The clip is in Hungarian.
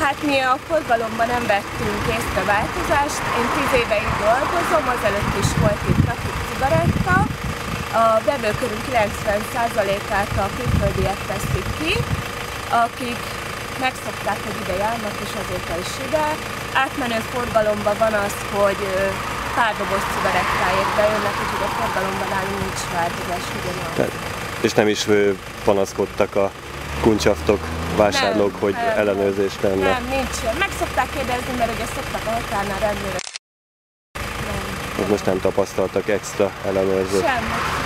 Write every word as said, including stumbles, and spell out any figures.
Hát mi a forgalomban nem vettünk észre változást. Én tíz éve itt dolgozom, azelőtt is volt itt trafik cigaretta. A vevőkörünk kilencven százalékát a külföldiek teszik ki, akik megszokták, hogy ide járnak, és azóta is ide. Átmenő forgalomban van az, hogy pár doboz cigarettáért bejönnek, úgyhogy a forgalomban nálunk nincs változás ugyanaz. És nem is panaszkodtak a kuncsaftok, vásárlók, nem, hogy nem, ellenőrzés lenne? Nem, nincs. Meg szokták kérdezni, mert ugye szoktak a határnál rendőrök. Nem. Most nem tapasztaltak extra ellenőrzést? Semmi.